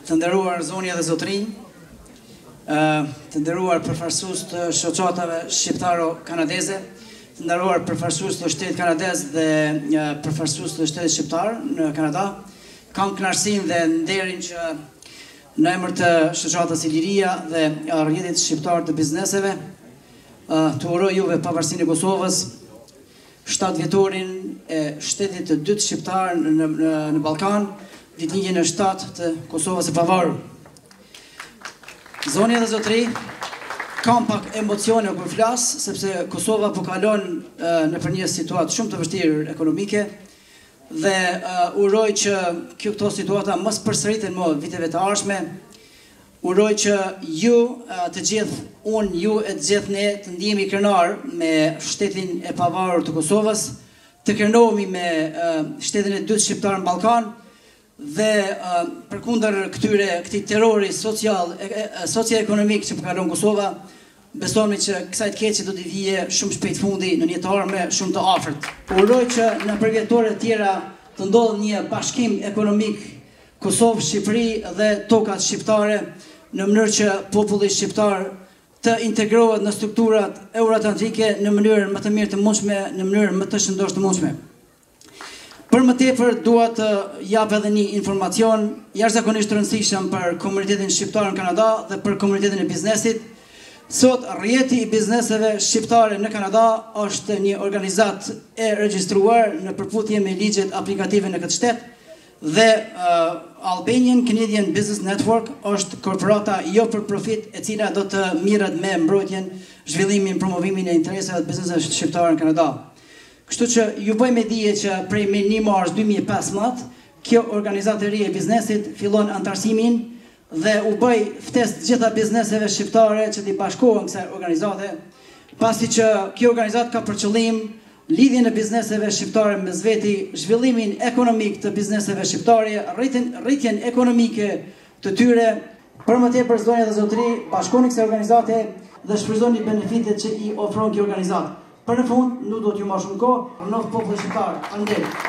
Të nderuar zonja dhe zotrinj, të nderuar përfaqësues të shoqatave shqiptaro-kanadeze, të nderuar përfaqësues të shtetit kanadez dhe përfaqësues të shtetit shqiptar në Kanada, kam kënaqësinë dhe nderin që në emër të shoqatës Iliria dhe rrjetit shqiptar të bizneseve, të uroj juve pavarësinë e Kosovës, 7 Vjetorin e shtetit të dytë shqiptar në Ballkan, ditëlindjen e 7 të Kosovës së pavarur. Zonja dhe zotri, kam pak emocione kur flas, sepse Kosova po kalon nëpër një situatë shumë të vështirë ekonomike dhe uroj që këto situata mos përsëriten më viteve të ardhshme. Uroj që ju të gjithë, ju e të gjithë ne të ndihemi kënaqur me shtetin e pavarur të Kosovës, të kënaqemi me shtetin e dytë shqiptar në Ballkan dhe përkundër këtij terrori socio-ekonomik që po kalon Kosova, besoni që kësaj të keqe do t'i vijë shumë shpejt fundi në një të ardhme shumë të afërt. Uroj që në përvjetore të tjera të ndodhë një bashkim ekonomik Kosovë, Shqipëri dhe tokat shqiptare, në mënyrë që populli shqiptar të integrohet në strukturat euroatlantike në mënyrën më të mirë të mundshme, në mënyrën më të shëndosh të mundshme. Për më tepër dua të jap edhe një informacion jashtëzakonisht të rëndësishëm për komunitetin shqiptar në Kanada dhe për komunitetin e biznesit. Sot rrjeti i bizneseve shqiptare në Kanada është një organizat e regjistruar në përputhje me ligjet aplikative në këtë shtet dhe Albanian Canadian Business Network është korporata jo për profit e cila do të mirret me mbrojtjen, zhvillimin, promovimin e interesave të bizneseve shqiptare në Kanada. Kështu që ju bëj me dije që prej mars 2015 kjo organizatë e ri e biznesit fillon antarësimin dhe u bëj ftesë të gjitha bizneseve shqiptare që t'i bashkohen kësaj organizate, pasi që kjo organizat ka për qëllim lidhjen e bizneseve shqiptare mes veti, zhvillimin ekonomik të bizneseve shqiptare, rritjen ekonomike të tyre. Për më tepër zonja dhe zotëri, bashkoni kësaj organizate dhe shfrytëzoni benefitet që i ofron kjo organizat. Për në fund, nuk do t'ju marr shumë kohë, rënof populli shqiptar. Faleminderit.